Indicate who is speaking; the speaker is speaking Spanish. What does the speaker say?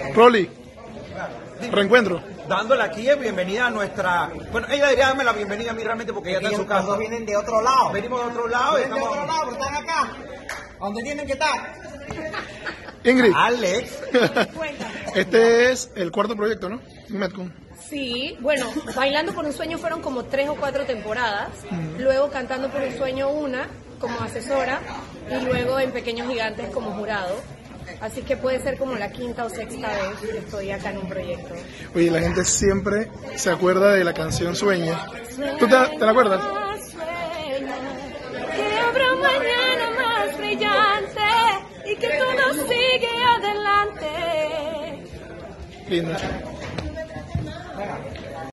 Speaker 1: Rolly, reencuentro.
Speaker 2: Dándole aquí bienvenida a nuestra... Bueno, ella debería darme la bienvenida a mí realmente porque ella está en su casa.
Speaker 3: Los vienen de otro lado.
Speaker 2: Venimos de otro lado y
Speaker 3: Vienen de
Speaker 2: estamos...
Speaker 3: otro lado, pero están acá. ¿Dónde tienen que estar?
Speaker 1: Ingrid,
Speaker 2: Alex.
Speaker 1: este es el cuarto proyecto, ¿no? Metcon.
Speaker 4: Sí, bueno, Bailando por un Sueño fueron como 3 o 4 temporadas, luego Cantando por un Sueño una, como asesora, y luego en Pequeños Gigantes como jurado. Así que puede ser como la quinta o sexta vez que estoy acá en un proyecto.
Speaker 1: Oye, la gente siempre se acuerda de la canción Sueña. ¿Tú te la acuerdas?
Speaker 4: Sueña, que habrá un mañana más brillante y que todo sigue adelante.
Speaker 1: Lindo.